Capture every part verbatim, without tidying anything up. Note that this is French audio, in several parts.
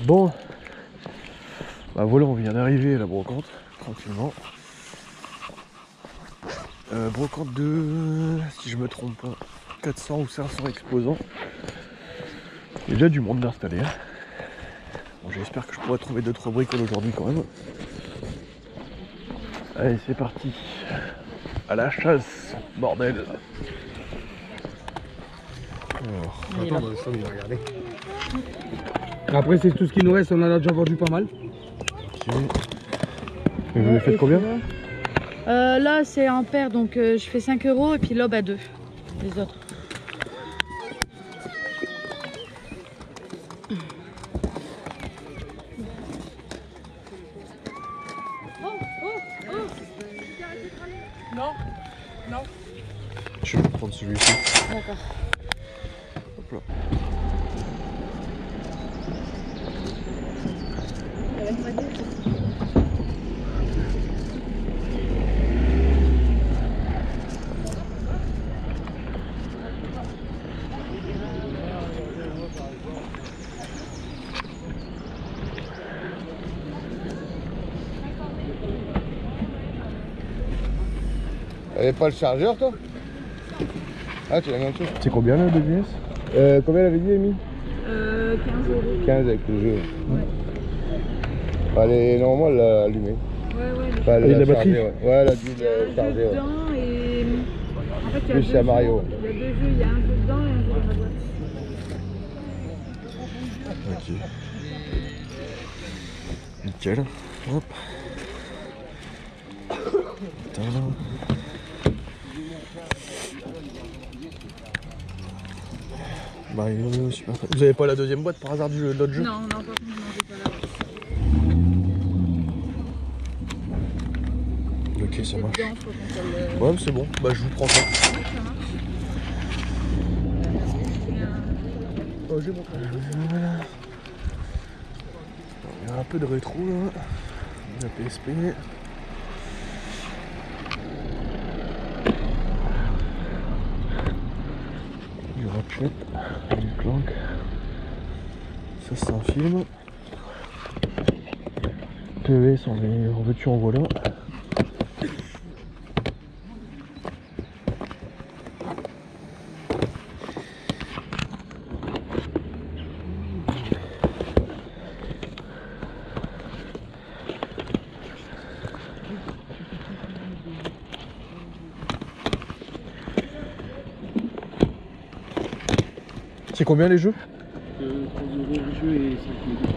Bon, bah voilà, on vient d'arriver à la brocante, tranquillement. Euh, brocante de, si je me trompe pas, quatre cents ou cinq cents exposants. Il y a déjà du monde d'installer. Hein. Bon, j'espère que je pourrai trouver deux trois bricoles aujourd'hui quand même. Allez, c'est parti. À la chasse, bordel. Alors, attends, bah, ça, on va regarder. Après, c'est tout ce qui nous reste, on en a déjà vendu pas mal. Ok. Et vous les faites combien? euh, Là, c'est en paire, donc euh, je fais cinq euros et puis l'aube à deux. Les autres. Non, non. Je vais prendre celui-ci. D'accord. Hop là. T'avais pas le chargeur toi? Ah, tu l'as mis en dessous. C'est combien là, de V S? Euh, combien elle avait dit, Amy? Euh, quinze euros. quinze avec le jeu. Ouais. Allez, normalement, elle l'a allumé. Ouais, ouais. Enfin, elle Et l'a la chargé, batterie ouais. Ouais, elle a dû Il y a un le jeu charger. Ouais. dedans et en fait il y a Plus deux c'est à Mario. jeux. Il y a deux jeux, il y a un jeu dedans et un jeu dans la boîte. Ok. Nickel. Hop. Putain, là. Bah, euh, super. Vous avez pas la deuxième boîte par hasard du jeu, de l'autre jeu? Non, non, par contre, non, j'ai pas la boîte. Ok, ça marche. Dedans, faut qu'on se le- Ouais, c'est bon. Bah, je vous prends ça. Ouais, ça marche. Et, euh, Oh, j'ai mon voilà. Il y a un peu de rétro là. La P S P. Du Ratchet. Du Clank. Ça c'est un film. P E S en veux-tu en voilà. C'est combien les jeux? Euh, trois euros le jeu et cinq mille.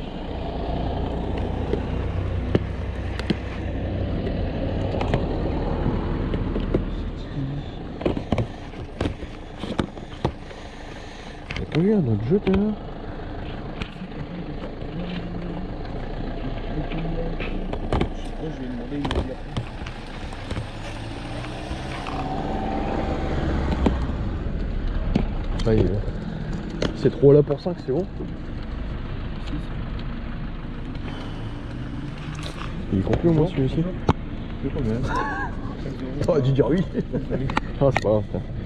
T'as pas vu un autre jeu tout à l'heure? Je sais pas, je vais demander, il m'a dit après. Ah, il- c'est trop là pour cinq, c'est bon. Il est complet au moins celui-ci. C'est combien? T'aurais dû dire oui. Ah, c'est pas grave.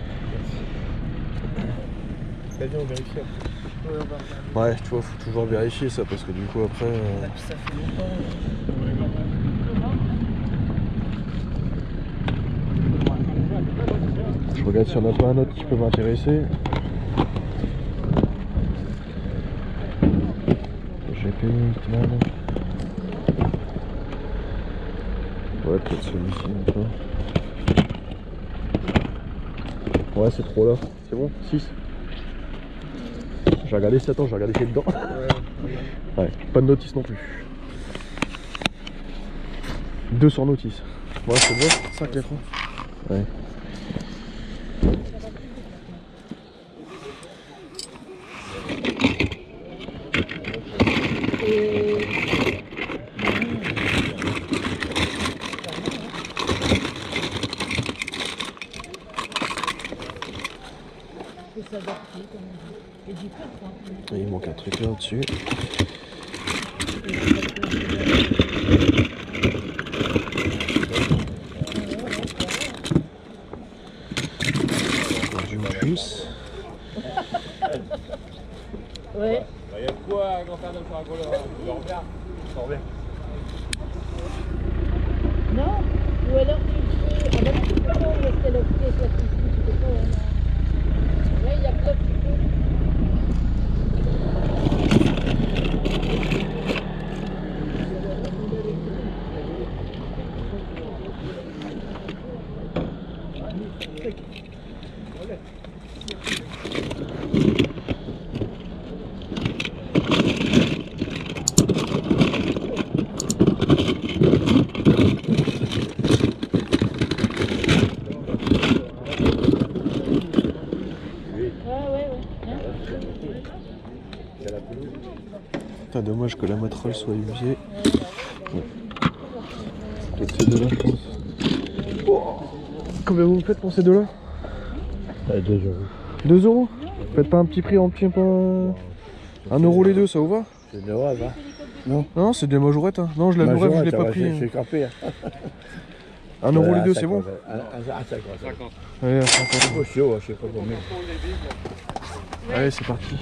T'as dit, on vérifie après. Ouais, tu vois, faut toujours vérifier ça parce que du coup après. Euh... Ça fait longtemps. Je regarde s'il n'y en a pas un autre qui peut m'intéresser. G P, Hitman. Ouais, peut-être celui-ci un peu. Ouais, c'est trop là. C'est bon, six. J'ai regardé sept ans, j'ai regardé qu'il y a dedans. Ouais, pas de notice non plus. deux sur notice. Ouais, c'est bon, cinq écrans. Ouais. Il manque un truc là au-dessus. Du plus. Ouais. quoi, grand-père de faire un gros leur bien. Sors bien. Non. Ou alors tu le fais. Ah bah non, tu peux pas, parce qu'elle a coupé sa piscine, tu peux pas. Ouais, non. Là, il y a plein de peu. Putain, dommage que la matrolle soit usée. Bon. Peut-être ces deux-là, je pense. Oh. Combien vous me faites pour ces deux-là? deux euros. deux euros? Faites pas un petit prix en petit, pas. un euro les deux, ça vous va? C'est de rêve, hein. Non, non, c'est des majorettes. Hein. Non, je la nourrais, je l'ai pas pris. C'est campé. un euro les deux, c'est bon? À cinquante. Allez, à cinquante. C'est chaud, je sais pas combien. Allez, c'est parti.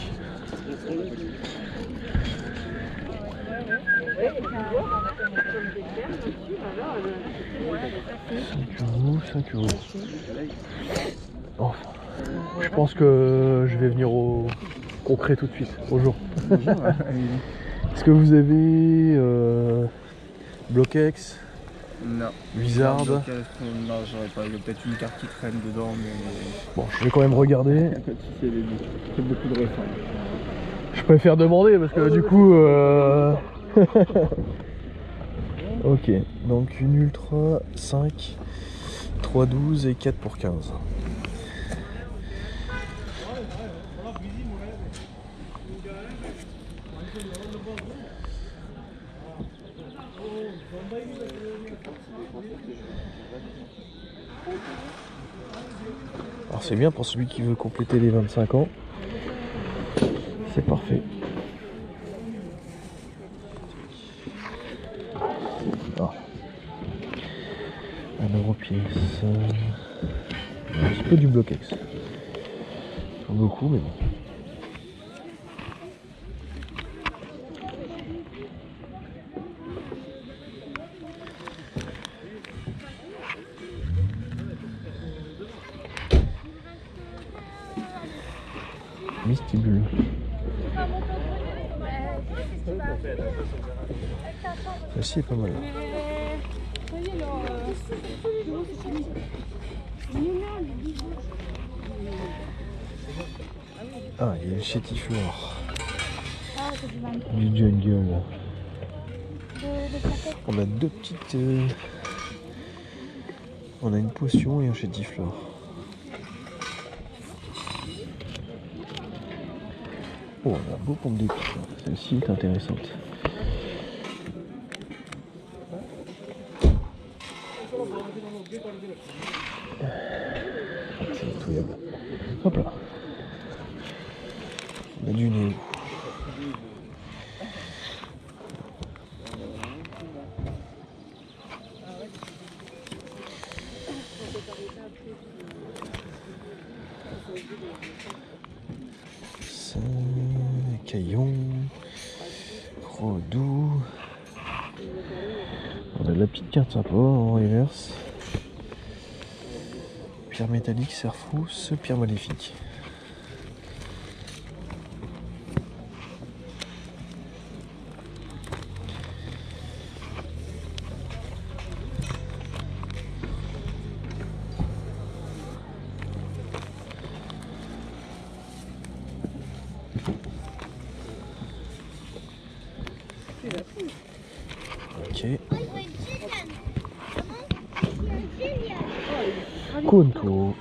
cinq euros, cinq euros. Enfin, je pense que je vais venir au concret tout de suite, au jour. Est-ce que vous avez euh, Bloquex? Non. Wizard? Non, j'aurais pas. Il y a peut-être une carte qui traîne dedans, mais. Bon, je vais quand même regarder. C'est beaucoup de réformes. Je préfère demander parce que du coup. Euh... Ok, donc une ultra, cinq, trois douze et quatre pour quinze. Alors c'est bien pour celui qui veut compléter les vingt-cinq ans. C'est parfait. Ah. Un euro pièce. Un petit peu du Bloquex. Pas beaucoup, mais bon. Mistibule. Celle-ci est pas mal. Ah, il y a le chétiflore. Du jungle. On a deux petites... Euh... On a une potion et un chétiflore. Oh, on a un beau pompe d'épices. Celle-ci est intéressante. C'est nettoyable. Hop là. On a du nez. Caillon, gros doux. On a de la petite carte sympa en reverse. Pierre métallique, Serfrousse, pierre maléfique. Ok. Conto.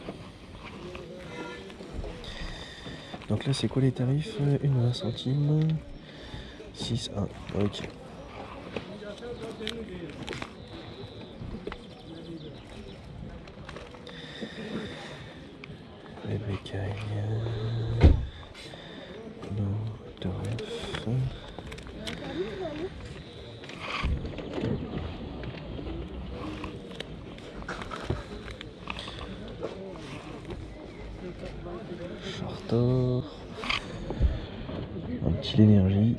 Donc là c'est quoi les tarifs? Une vingt centimes. six, un. Ok. Les bécailles. L'eau de ref. Chartor, un petit style énergie.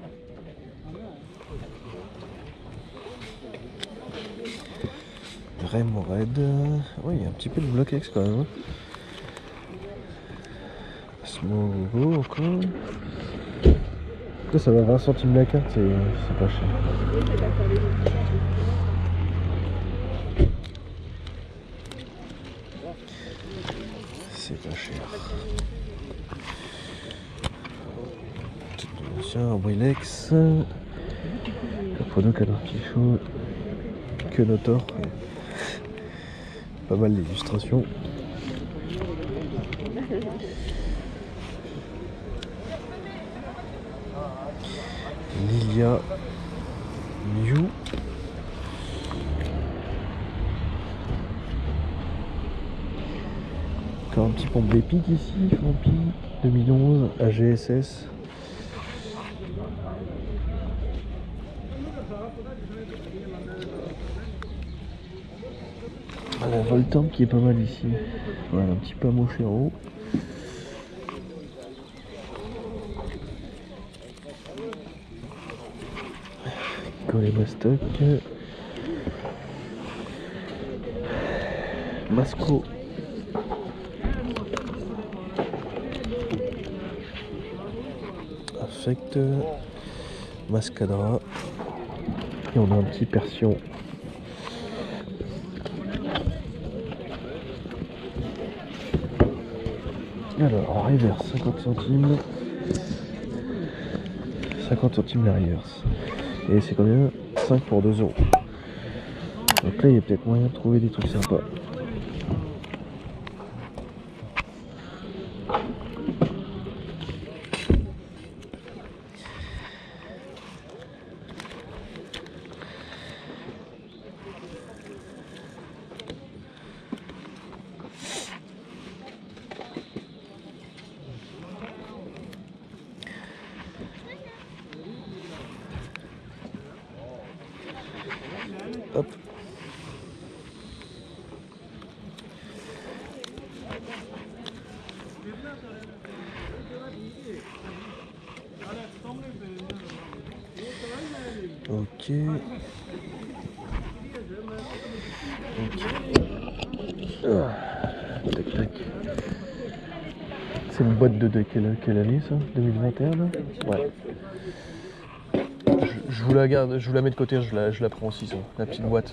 Rem Red. Oui, il y a un petit peu de Block-X quand même. Hein. Smogo encore. Là, ça va vingt centimes la carte, c'est pas cher. C'est pas cher. Tiens, Willex. Capono, Cadre Pichot. Que Notor. Pas mal d'illustrations. Lilia. Mew. Encore un petit pompe d'épique ici, Fampi, deux mille onze, A G S S. La Voltamp qui est pas mal ici. Voilà, un petit peu à Mochero. Collet Bastock. Masco. Affect. Mascadra. Et on a un petit Persion. Alors, en reverse, cinquante centimes. cinquante centimes la reverse. Et c'est combien? cinq pour deux euros. Donc là, il y a peut-être moyen de trouver des trucs sympas. Hop. Ok. Ok. Ah. Tac tac. C'est une boîte de, de quelle, quelle année ça? deux mille vingt et un là? Ouais. Je, je vous la garde, je vous la mets de côté, je la, je la prends aussi ça, la petite boîte.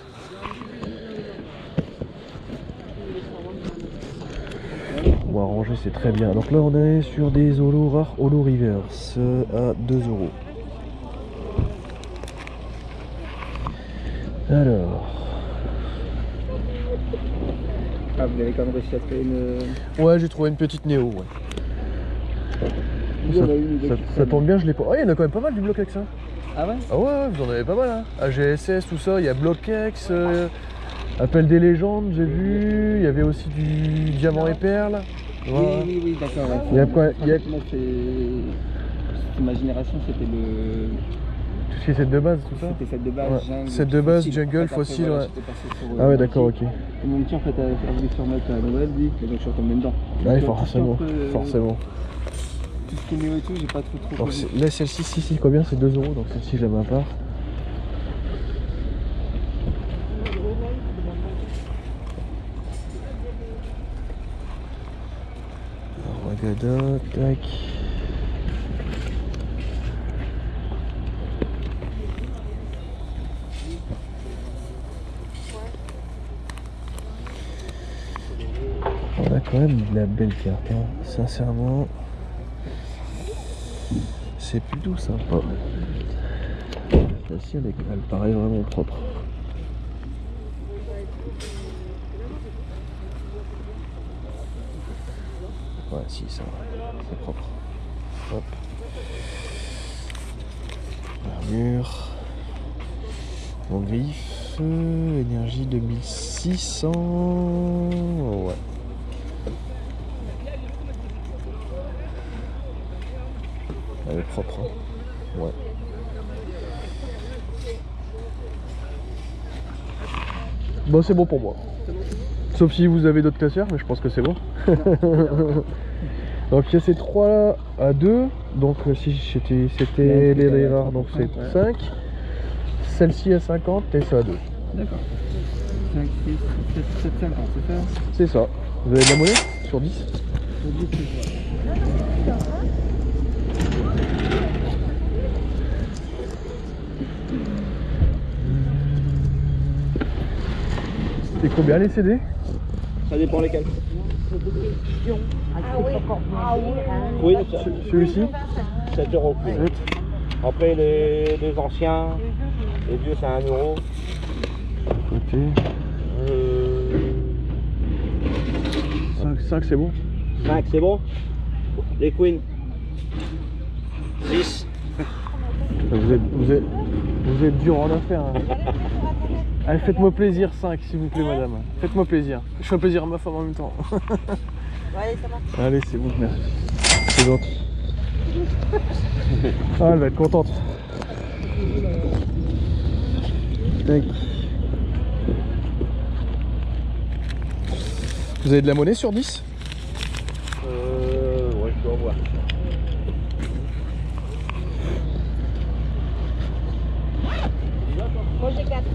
Bon, à ranger c'est très bien. Donc là on est sur des holos rares, holo reverse à deux euros. Alors. Ah, vous avez quand même réussi à trouver une... Ouais, j'ai trouvé une petite Néo, ouais. Ça, ça, ça tombe bien, je l'ai pas. Oh, il y en a quand même pas mal du Block-X, hein. Ah ouais? Ah ouais, ouais, vous en avez pas mal, hein. A G S S, tout ça, il y a Block-X, euh, Appel des légendes, j'ai vu, il y avait aussi du Diamant et Perle. Voilà. Oui, oui, oui, d'accord. Ouais. Il y a quoi, il y a... Moi, c'est... ma génération, c'était le... Tout ce qui est set de base, tout ça? C'était set de base, ouais. jungle, set de base, fossile. jungle, En fait, fossile, après, voilà, ouais. Sur, ah euh, ouais, d'accord, ok. Et mon petit, en fait, a voulu se remettre à Noël, lui, et donc je suis retombé dedans. Ouais, donc, forcément, peu, euh, forcément. Tout ce qui est néo et tout, j'ai pas trop trop... Donc là, celle-ci, si, si, combien? C'est deux euros, donc celle-ci, je la mets à part. Ragada, tac. On a quand même de la belle carte, hein. Sincèrement. C'est plutôt sympa. Celle-ci, elle, elle paraît vraiment propre. Ouais, si, ça va. C'est propre. Hop. Armure. Mon griffe. Énergie deux mille six cents. Ouais. Elle est propre, hein. Ouais. Bon, c'est bon pour moi. Sauf si vous avez d'autres classeurs, mais je pense que c'est bon. Donc il y a ces trois là à deux. Donc euh, si c'était c'était les, les rares, donc c'est cinq. Celle-ci à cinquante et ça à deux. D'accord. cinq, six, sept, sept, cinquante, c'est ça? C'est ça. Vous avez de la monnaie sur dix? Sur dix, c'est ça. C'est combien les C D? Ça dépend lesquels. Ah oui, ah oui, hein. Oui, Ce- Celui-ci sept euros. Après les, les anciens, les vieux c'est un euro. Ok. Euh, cinq, cinq c'est bon? cinq c'est bon. Les queens. six. Vous êtes, vous êtes, vous êtes dur en affaires. Hein. Allez, faites-moi plaisir, cinq s'il vous plaît, madame. Faites-moi plaisir. Je fais plaisir à ma femme en même temps. Allez, ça marche. Allez, c'est bon, merci. C'est gentil. Ah, elle va être contente. Tac. Vous avez de la monnaie sur dix? Euh, ouais, je dois voir. Moi j'ai quatre.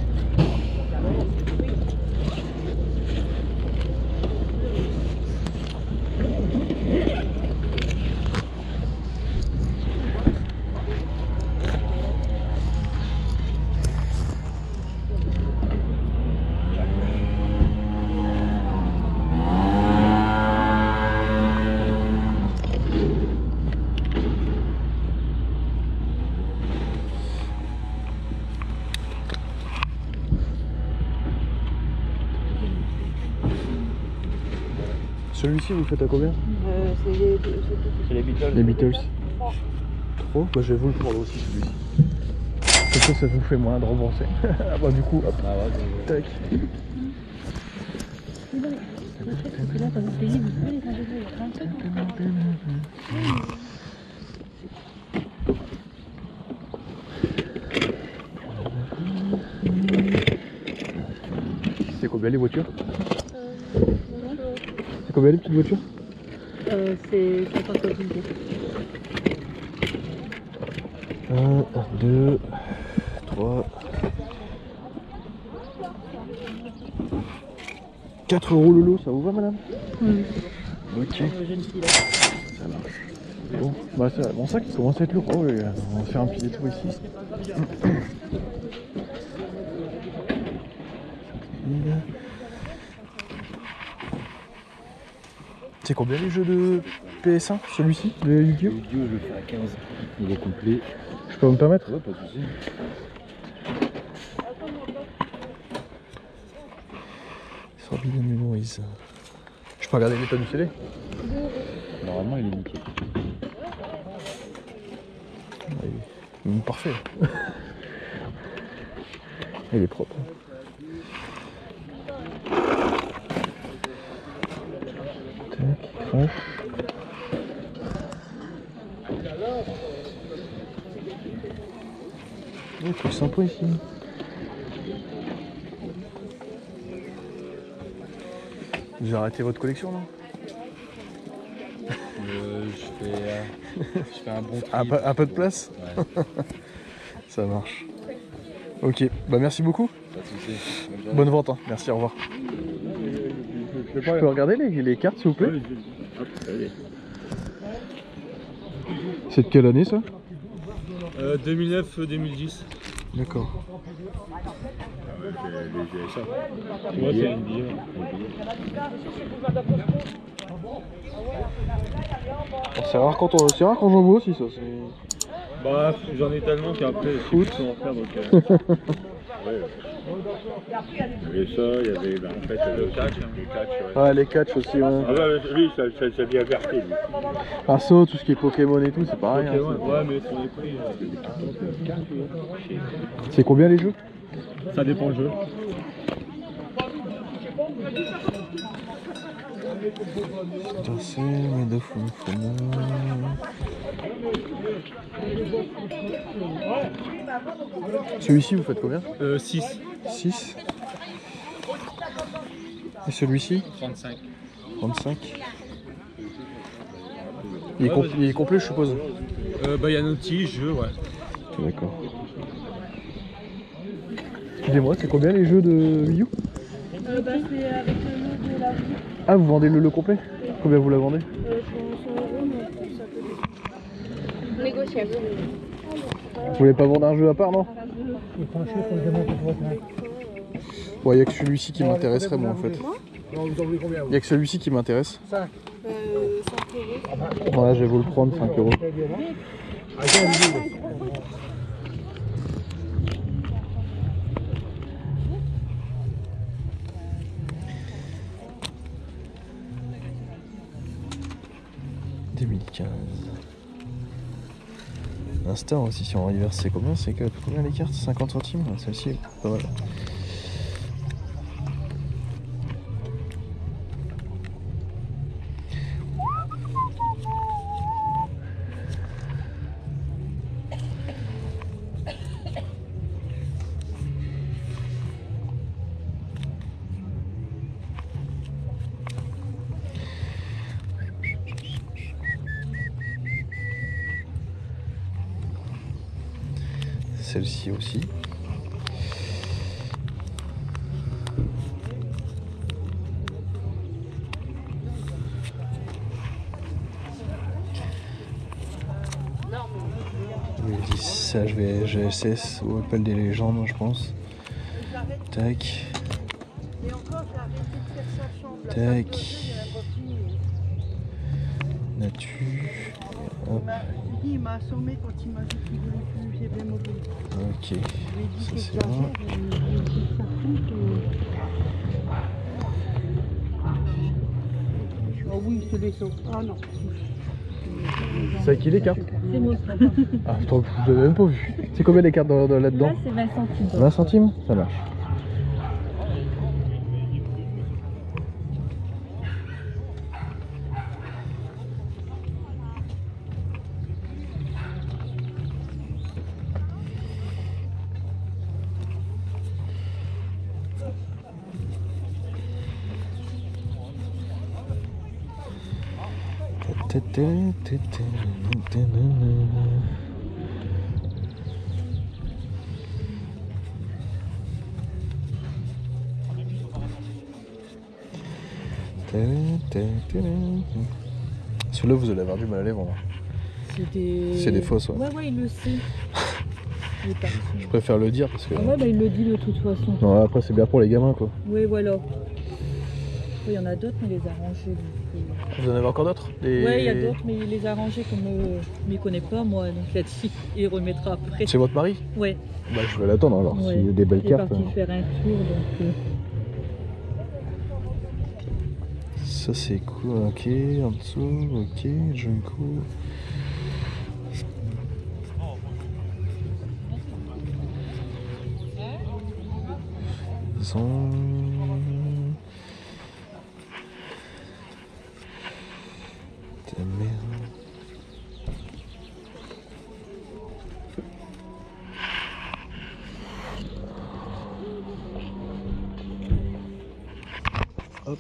Celui-ci, vous faites à combien? Euh, c'est les, C'est les Beatles. Les Beatles. Trop? Bah, je vais vous le prendre aussi, celui-ci. Comme ça, ça vous fait moins de rembourser. Ah bah, du coup, hop. Ah ouais, Tac. là, quand vous payez, vous pouvez les enlever, il y a plein de trucs. C'est combien les voitures? C'est combien les petites voitures? Euh, c'est cinquante centimes. un, deux, trois, quatre euros le lot, ça vous va madame? Oui. Ok, Jeune fille là. ça marche. Bon, bah ça, mon sac il commence à être lourd, oh, les gars. On va faire un petit détour ici. C'est combien les jeux de P S un, celui-ci, de Yu-Gi-Oh? Yu-Gi-Oh, je le fais à quinze. Il est complet. Je peux me permettre? Ouais, pas de soucis. Sorbi de mémorise. Je peux regarder l'état du C D? Normalement, il est nickel. Il est parfait. Il est propre. Tac, crash. Oh, c'est sympa ici. Vous avez arrêté votre collection là? Euh, je, fais, euh, je fais un bon tri. Un peu, un peu de place? Ouais. Ça marche. Ok, bah merci beaucoup. Pas de soucis. Bonne journée. Bonne vente, hein. Merci, au revoir. Je peux regarder les, les cartes s'il vous plaît? C'est de quelle année ça? Euh, deux mille neuf deux mille dix. D'accord. Ouais, c'est N B A. Oh, c'est rare quand on, c'est rare quand j'en vois aussi ça. c'est- Bah, j'en ai tellement qu'après, je sais Foot. plus comment faire donc. Euh... ouais. Il y avait ça, il y avait bah, en fait le catch. Hein. Le catch ouais. Ah les catchs aussi ouais. Ah bah lui, ça, ça, ça vient verser lui. Ah ça, tout ce qui est Pokémon et tout, c'est pareil. Ok, hein, ouais, c'est- ouais, mais sur les prix, euh, C'est combien les jeux? ça dépend le jeu. C'est Medal of Honor. Celui-ci vous faites combien? Euh, six. six. Et celui-ci? trente-cinq. trente-cinq. Il est, Ouais, com- vas-y. il est complet, je suppose. Euh, bah, il y a nos petits jeux, ouais. D'accord. Excusez-moi, c'est combien les jeux de Wii U? Euh, bah, c'est avec le lot de la vie. Ah, vous vendez le lot complet? Combien vous la vendez? Euh, je vends cent euros, mais ça peut négociable. Vous voulez pas vendre un jeu à part, non? Bon, il n'y a que celui-ci qui m'intéresserait, moi, en fait. Non, vous en voulez combien? Il n'y a que celui-ci qui m'intéresse. cinq. Euh, cinq euros. Ouais, je vais vous le prendre, cinq euros. deux mille quinze. Instar aussi, si on reverse, c'est combien? C'est que- combien les cartes? cinquante centimes? Ouais, celle-ci est pas mal. Celle-ci aussi. Oui, ça, je vais G S S ou Appel des légendes, je pense. Tac. Tac. Nature. Hop. Il m'a assommé quand il m'a dit qu'il voulait plus, j'ai bien mobile. Ok. Ça c'est bon. Oh oui, c'est les sauts. Ah non. C'est avec qui les cartes? C'est mon Ah, attends, je l'avais même pas vu. C'est combien les cartes dans- dans- là-dedans? Là, c'est vingt centimes. vingt centimes? Ça marche. Celui-là, vous allez avoir du mal à les vendre. C'est des... C'est des fausses, ouais. Ouais, ouais, il le sait. Il est parti. Je préfère le dire parce que. Ah ouais, bah il le dit de toute façon. Non, après, c'est bien pour les gamins, quoi. Oui, voilà. Il y en a d'autres, mais il les a rangés. donc, euh. Vous en avez encore d'autres? Des- Ouais, il y a d'autres, mais il les a rangés comme euh, je m'y connais pas, moi. Donc il a dit, il remettra après. C'est votre mari? Ouais. Bah, je vais l'attendre alors. Ouais. S'il y a des belles Il est cartes. parti hein. faire un tour, donc... euh. Ça, c'est cool. Ok, en dessous. Ok, Junko. Ils ont... Ta merde. Hop.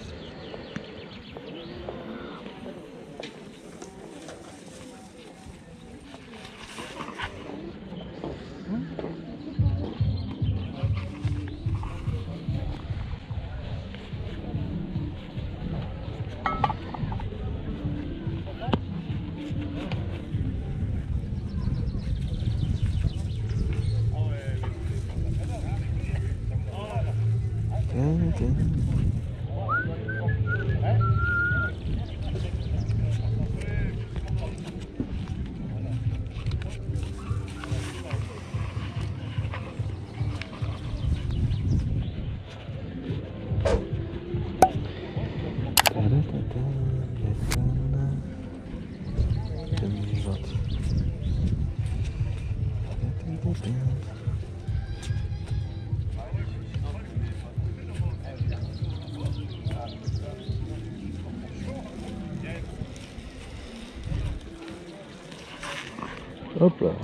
Hop là.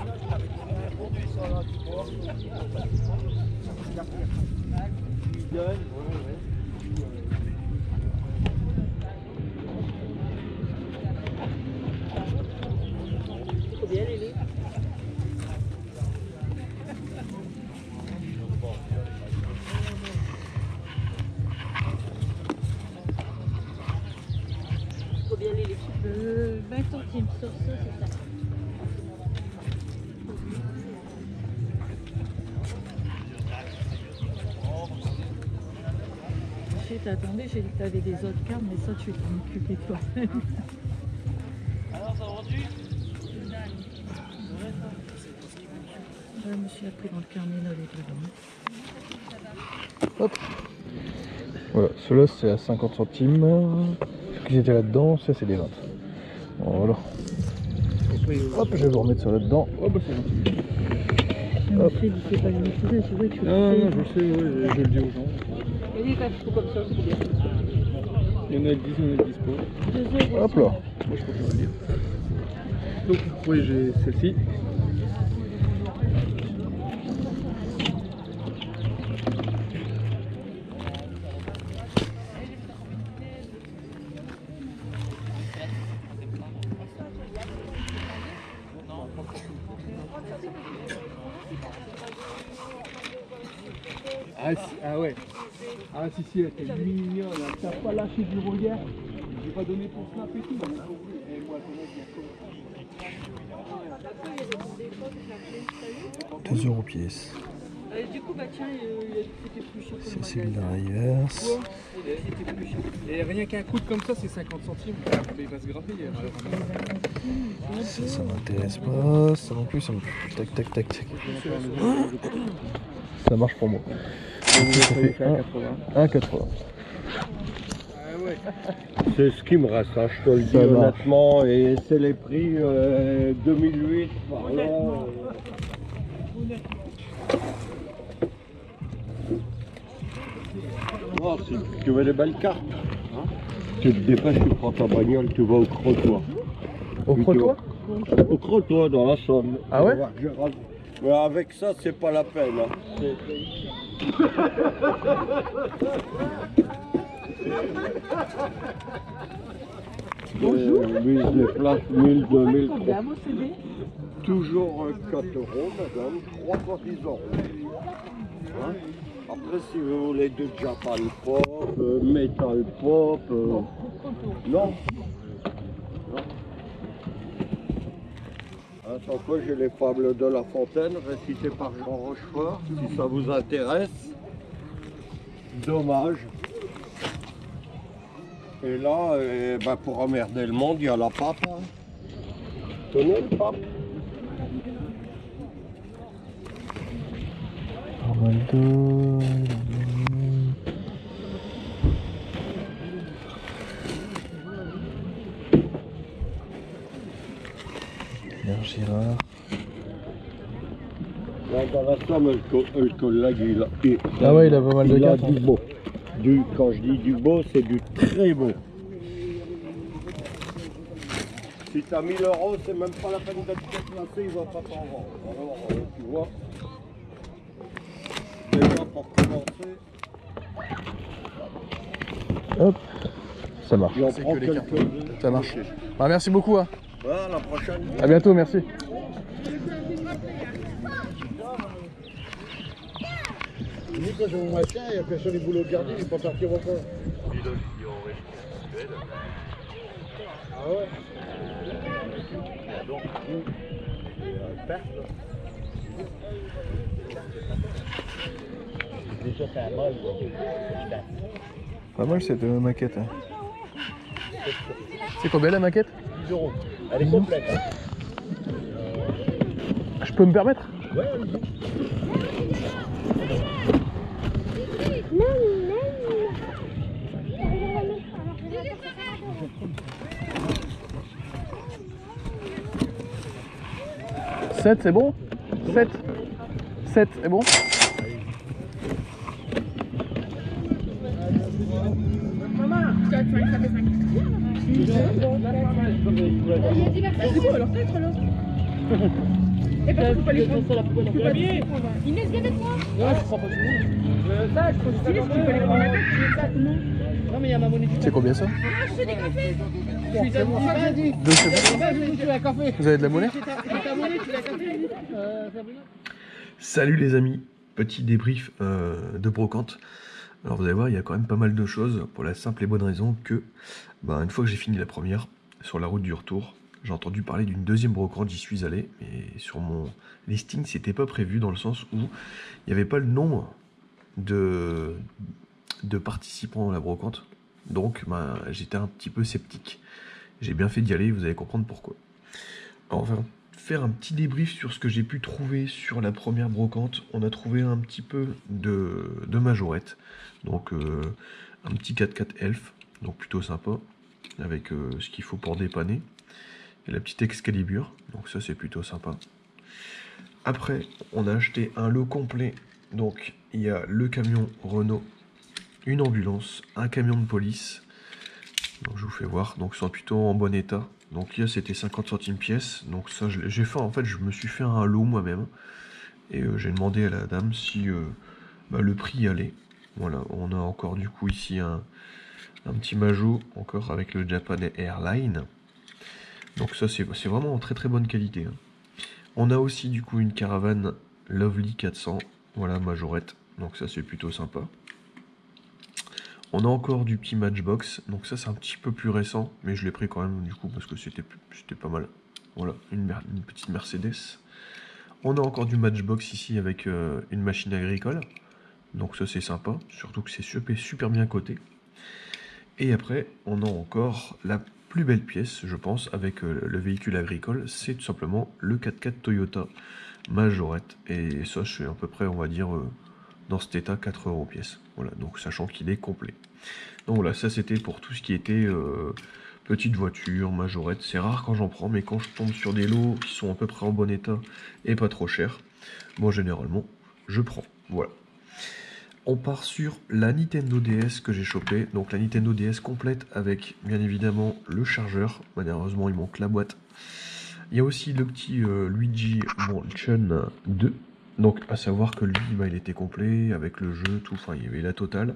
Combien les livres? Combien les livres? Euh, vingt centimes sur ça, c'est ça. Attendez, j'ai dit que tu avais des autres cartes, mais ça, tu vas t'en occuper toi-même. Alors, ça va rendu? Je me suis appris dans le carnet là, les dedans. Hop. Voilà, ceux-là c'est à cinquante centimes. Ce qui était là-dedans, ça c'est des vingt. Voilà. Hop, je vais vous remettre ça là-dedans. Hop, c'est gentil. Hop. Tu sais pas le maîtriser, tu vois, tu Non, non, non, je sais, ouais, je le dis aux gens. Et les quatre comme ça, c'est bien. Il y en a dix, il y en a dix pour. deux euros. Hop là. Moi je peux pas le dire. Donc, oui, j'ai celle-ci. Ah, si, ah ouais. Ah si si, elle était mignonne, elle t'a pas lâché du regard. J'ai pas donné ton snap et tout. Et moi, deux euros pièce. Euh, du coup, bah tiens, euh, c'était plus cher que le C'est celui de magasin. la reverse. c'était plus cher. Et rien qu'un coup de comme ça, c'est cinquante centimes. Il va se graffer. Ça, ça m'intéresse pas. Ça non plus, ça non plus. Tac, tac, tac, tac. Ça marche pour moi. Donc, ça fait un quatre-vingts. Ah ouais. C'est ce qui me reste, hein, je te le dis Ça marche. honnêtement, et c'est les prix euh, deux mille huit par là. Oh, si tu veux des belles cartes, hein, tu te dépêches, tu prends ta bagnole, tu vas au crottoir. Au crottoir? Au crottoir dans la Somme. Ah ouais? Mais avec ça, c'est pas la peine. Hein. C'est- Bonjour. Euh, mise les places mille, deux mille, trois. Combien mon C D? Toujours euh, quatre euros, madame, trois fois dix euros. Hein? Après, si vous voulez du Japan Pop, euh, Metal Pop, euh, non. Non. Hein, sans quoi, j'ai les fables de La Fontaine, récitées par Jean Rochefort, si ça vous intéresse. Dommage. Et là, eh ben, pour emmerder le monde, il y a la pape. Hein. Tenez le pape. Armando. Pierre Girard. Là, dans la Somme, le, co le collègue, il a, il, Ah ouais, il a pas mal de il a cartes. du beau. Du, quand je dis du beau, c'est du très beau. Si tu as mille euros, c'est même pas la peine d'être déplacé, il va pas t'en vendre. Alors, euh, tu vois, déjà pour commencer, Hop. Ça marche. j'en prends quelques-unes. Ça marche. Ah, merci beaucoup. Hein. Voilà, la prochaine. À bientôt, merci. Ni que j'ai mon machin, il n'y a personne qui voulait le garder, il n'est pas parti encore. Ah ouais? Donc, déjà, c'est un mal. Pas mal cette euh, maquette. Hein. C'est combien la maquette? dix euros. Elle est complète. Hein. Je peux me permettre? Ouais, allez-y. sept, c'est bon? sept. sept, c'est bon? C'est bon, alors peut-être alors. Et parce qu'il faut les prendre. Ça, la poubelle. Tu peux pas les prendre. Inès, viens avec moi. Ouais, je prends pas tout le monde. Ça, je prends Tu sais, tu peux les prendre avec, tu les as, non? Non, mais il y a ma monnaie. C'est combien ça? Ah, je fais des cafés. Je suis dans mon sac, j'ai dit. Deux, c'est bon. Ça, je suis un café. Vous avez de la monnaie? C'est ta ta monnaie, tu l'as café. Euh, Sabrina. Salut les amis, petit débrief euh, de brocante. Alors vous allez voir, il y a quand même pas mal de choses pour la simple et bonne raison que bah, une fois que j'ai fini la première, sur la route du retour, j'ai entendu parler d'une deuxième brocante, j'y suis allé, mais sur mon listing c'était pas prévu dans le sens où il n'y avait pas le nombre de, de participants à la brocante, donc bah, j'étais un petit peu sceptique. J'ai bien fait d'y aller, vous allez comprendre pourquoi. Alors, on va faire un petit débrief sur ce que j'ai pu trouver sur la première brocante. On a trouvé un petit peu de, de majorette, donc euh, un petit quatre-quatre elf, donc plutôt sympa, avec euh, ce qu'il faut pour dépanner, et la petite Excalibur, donc ça c'est plutôt sympa. Après, on a acheté un lot complet, donc il y a le camion Renault, une ambulance, un camion de police, donc je vous fais voir, donc ils sont plutôt en bon état. Donc là c'était cinquante centimes pièce, donc ça j'ai fait, en fait je me suis fait un lot moi-même, et euh, j'ai demandé à la dame si euh, bah, le prix allait. Voilà, on a encore du coup ici un, un petit Majo, encore avec le Japan Airline, donc ça c'est vraiment en très très bonne qualité. Hein. On a aussi du coup une caravane Lovely quatre cents, voilà majorette, donc ça c'est plutôt sympa. On a encore du petit Matchbox, donc ça c'est un petit peu plus récent, mais je l'ai pris quand même du coup parce que c'était pas mal. Voilà, une, une petite Mercedes. On a encore du Matchbox ici avec euh, une machine agricole, donc ça c'est sympa, surtout que c'est super, super bien coté. Et après, on a encore la plus belle pièce, je pense, avec euh, le véhicule agricole, c'est tout simplement le quatre-quatre Toyota Majorette, et ça c'est à peu près, on va dire... Euh, dans cet état, quatre euros pièce. Voilà, donc sachant qu'il est complet. Donc voilà, ça c'était pour tout ce qui était euh, petite voiture, majorette. C'est rare quand j'en prends, mais quand je tombe sur des lots qui sont à peu près en bon état et pas trop chers, moi généralement, je prends. Voilà. On part sur la Nintendo D S que j'ai chopé. Donc la Nintendo D S complète avec bien évidemment le chargeur. Malheureusement, il manque la boîte. Il y a aussi le petit euh, Luigi Mansion deux. Donc à savoir que lui, bah, il était complet avec le jeu, tout, enfin il y avait la totale.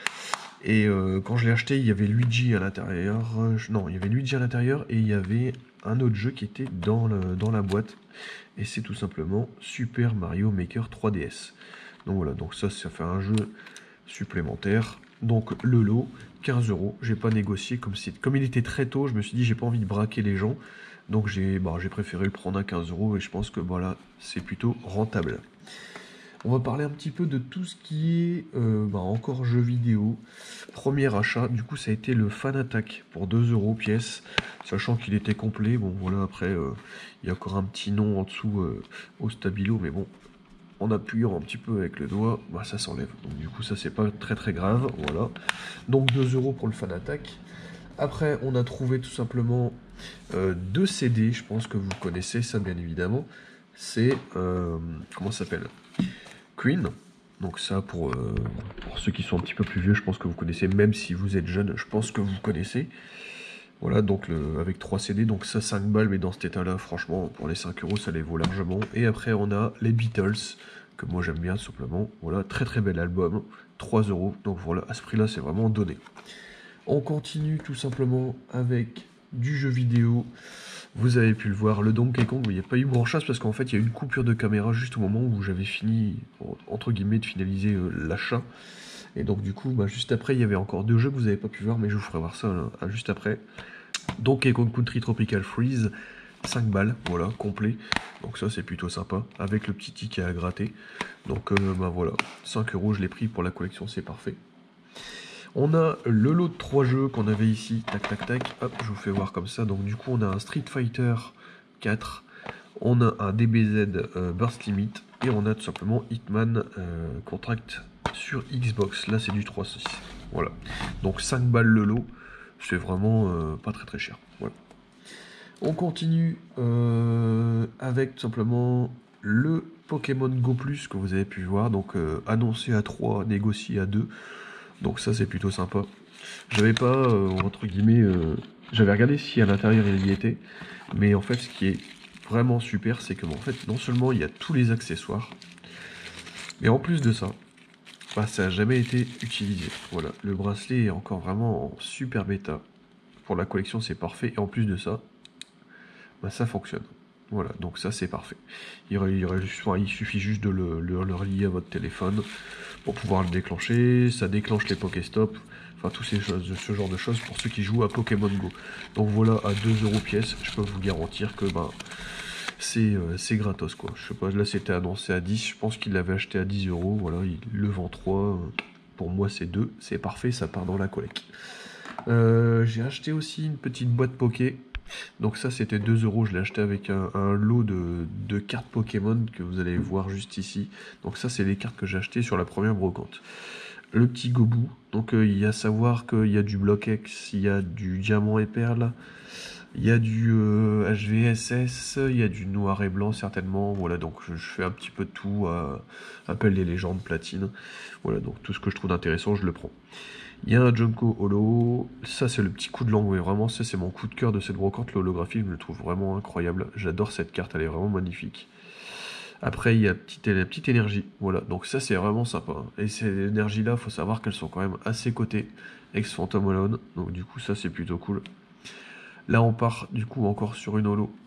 Et euh, quand je l'ai acheté, il y avait Luigi à l'intérieur. Euh, non, il y avait Luigi à l'intérieur et il y avait un autre jeu qui était dans, le, dans la boîte. Et c'est tout simplement Super Mario Maker trois D S. Donc voilà, donc ça, ça fait un jeu supplémentaire. Donc le lot, quinze euros. J'ai pas négocié, comme, comme il était très tôt, je me suis dit j'ai pas envie de braquer les gens. Donc j'ai bah, j'ai préféré le prendre à quinze euros et je pense que voilà, c'est plutôt rentable. On va parler un petit peu de tout ce qui est euh, bah, encore jeux vidéo. Premier achat, du coup ça a été le Fan Attack pour deux euros pièce, sachant qu'il était complet. Bon voilà, après euh, il y a encore un petit nom en dessous euh, au stabilo, mais bon, en appuyant un petit peu avec le doigt, bah, ça s'enlève. Donc du coup ça c'est pas très très grave, voilà. Donc deux euros pour le Fan Attack. Après, on a trouvé tout simplement euh, deux C D, je pense que vous connaissez ça bien évidemment. C'est, euh, comment ça s'appelle, Queen. Donc ça, pour, euh, pour ceux qui sont un petit peu plus vieux, je pense que vous connaissez, même si vous êtes jeune, je pense que vous connaissez. Voilà, donc le, avec trois C D, donc ça cinq balles, mais dans cet état-là, franchement, pour les cinq euros, ça les vaut largement. Et après, on a les Beatles, que moi j'aime bien, tout simplement. Voilà, très très bel album, trois euros. Donc voilà, à ce prix-là, c'est vraiment donné. On continue tout simplement avec du jeu vidéo. Vous avez pu le voir, le Donkey Kong, il n'y a pas eu grand chose parce qu'en fait il y a eu une coupure de caméra juste au moment où j'avais fini, entre guillemets, de finaliser euh, l'achat. Et donc du coup, bah, juste après, il y avait encore deux jeux que vous n'avez pas pu voir, mais je vous ferai voir ça là, juste après. Donkey Kong Country Tropical Freeze, cinq balles, voilà, complet. Donc ça c'est plutôt sympa, avec le petit ticket à gratter. Donc euh, bah voilà, cinq euros, je l'ai pris pour la collection, c'est parfait. On a le lot de trois jeux qu'on avait ici, tac tac tac, hop, je vous fais voir comme ça. Donc du coup on a un Street Fighter quatre, on a un D B Z euh, Burst Limit, et on a tout simplement Hitman euh, Contract sur Xbox. Là c'est du trois six, voilà. Donc cinq balles le lot, c'est vraiment euh, pas très très cher, voilà. On continue euh, avec tout simplement le Pokémon Go Plus que vous avez pu voir, donc euh, annoncé à trois, négocié à deux. Donc ça c'est plutôt sympa. J'avais pas, euh, entre guillemets, euh, j'avais regardé si à l'intérieur il y était, mais en fait ce qui est vraiment super, c'est que bon, en fait, non seulement il y a tous les accessoires, mais en plus de ça, bah, ça n'a jamais été utilisé. Voilà, le bracelet est encore vraiment en super bêta. Pour la collection, c'est parfait. Et en plus de ça, bah, ça fonctionne. Voilà, donc ça c'est parfait. Il, il, il, il suffit juste de le, le, le relier à votre téléphone pour pouvoir le déclencher. Ça déclenche les Pokéstop. Enfin, tous ces choses, ce genre de choses pour ceux qui jouent à Pokémon Go. Donc voilà, à deux euros pièce, je peux vous garantir que bah, c'est euh, gratos quoi. Je sais pas, là c'était annoncé à dix, je pense qu'il l'avait acheté à dix euros. Voilà, il le vend trois. Pour moi, c'est deux. C'est parfait, ça part dans la collecte. Euh, J'ai acheté aussi une petite boîte Poké. Donc ça c'était deux euros, je l'ai acheté avec un, un lot de, de cartes Pokémon que vous allez voir juste ici. Donc ça c'est les cartes que j'ai achetées sur la première brocante. Le petit Gobou, donc euh, il y a à savoir qu'il y a du Block-X, il y a du Diamant et Perle, il y a du euh, H V S S, il y a du Noir et Blanc certainement. Voilà, donc je, je fais un petit peu de tout, euh, appelle les légendes, platine. Voilà, donc tout ce que je trouve intéressant je le prends. Il y a un Junko Holo, ça c'est le petit coup de langue, mais vraiment ça c'est mon coup de cœur de cette brocante, l'holographie, je me le trouve vraiment incroyable, j'adore cette carte, elle est vraiment magnifique. Après il y a petite, la petite énergie, voilà, donc ça c'est vraiment sympa, hein. Et ces énergies là, il faut savoir qu'elles sont quand même assez cotées, ex Phantom Alone, donc du coup ça c'est plutôt cool. Là on part du coup encore sur une holo,